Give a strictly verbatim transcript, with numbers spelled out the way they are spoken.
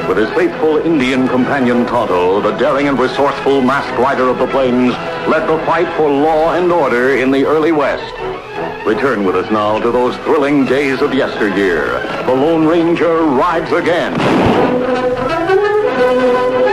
With his faithful Indian companion Tonto, the daring and resourceful masked rider of the plains led the fight for law and order in the early West. Return with us now to those thrilling days of yesteryear. The Lone Ranger rides again.